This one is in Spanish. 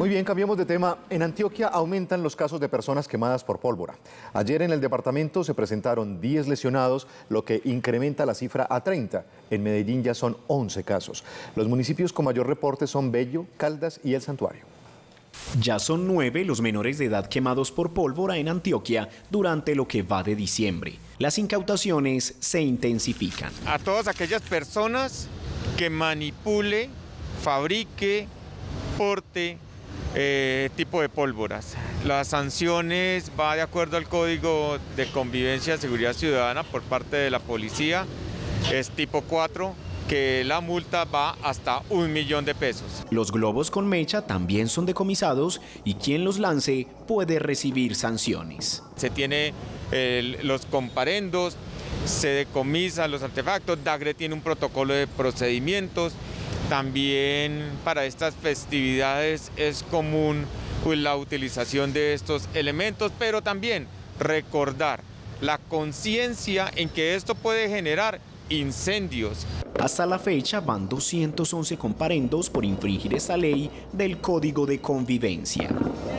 Muy bien, cambiamos de tema. En Antioquia aumentan los casos de personas quemadas por pólvora. Ayer en el departamento se presentaron 10 lesionados, lo que incrementa la cifra a 30. En Medellín ya son 11 casos. Los municipios con mayor reporte son Bello, Caldas y El Santuario. Ya son 9 los menores de edad quemados por pólvora en Antioquia durante lo que va de diciembre. Las incautaciones se intensifican. A todas aquellas personas que manipule, fabrique, porte tipo de pólvoras. Las sanciones va de acuerdo al Código de Convivencia y Seguridad Ciudadana por parte de la policía. Es tipo 4, que la multa va hasta 1 millón de pesos. Los globos con mecha también son decomisados y quien los lance puede recibir sanciones. Se tiene los comparendos, se decomisan los artefactos. Dagre tiene un protocolo de procedimientos. También para estas festividades es común la utilización de estos elementos, pero también recordar la conciencia en que esto puede generar incendios. Hasta la fecha van 211 comparendos por infringir esta ley del Código de Convivencia.